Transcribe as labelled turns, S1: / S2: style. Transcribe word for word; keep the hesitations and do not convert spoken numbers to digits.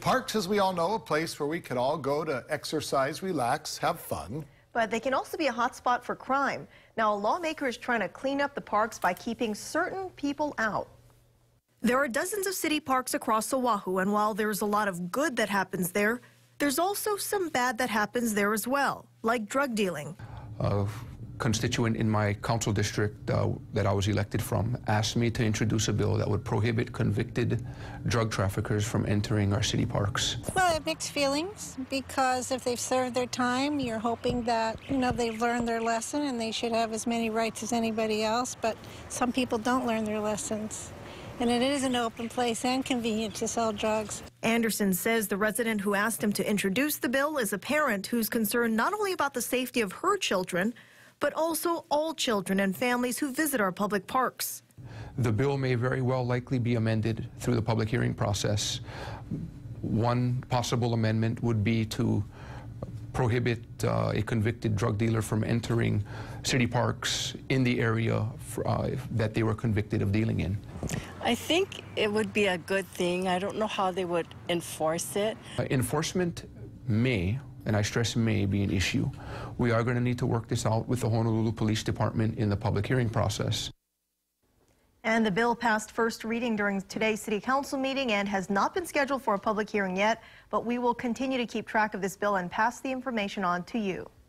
S1: Parks, as we all know, a place where we could all go to exercise, relax, have fun.
S2: But they can also be a hotspot for crime. Now, a lawmaker is trying to clean up the parks by keeping certain people out. There are dozens of city parks across Oahu, and while there's a lot of good that happens there, there's also some bad that happens there as well, like drug dealing.
S3: A constituent in my council district uh, that I was elected from asked me to introduce a bill that would prohibit convicted drug traffickers from entering our city parks.
S4: Well, I have mixed feelings because if they've served their time, you're hoping that, you know, they've learned their lesson and they should have as many rights as anybody else, but some people don't learn their lessons. And it is an open place and convenient to sell drugs.
S2: Anderson says the resident who asked him to introduce the bill is a parent who's concerned not only about the safety of her children, but also all children and families who visit our public parks.
S3: The bill may very well likely be amended through the public hearing process. One possible amendment would be to prohibit uh, a convicted drug dealer from entering city parks in the area for, uh, that they were convicted of dealing in.
S5: I think it would be a good thing. I don't know how they would enforce it.
S3: Uh, enforcement may, and I stress may, be an issue. We are going to need to work this out with the Honolulu Police Department in the public hearing process.
S2: And the bill passed first reading during today's City Council meeting and has not been scheduled for a public hearing yet, but we will continue to keep track of this bill and pass the information on to you.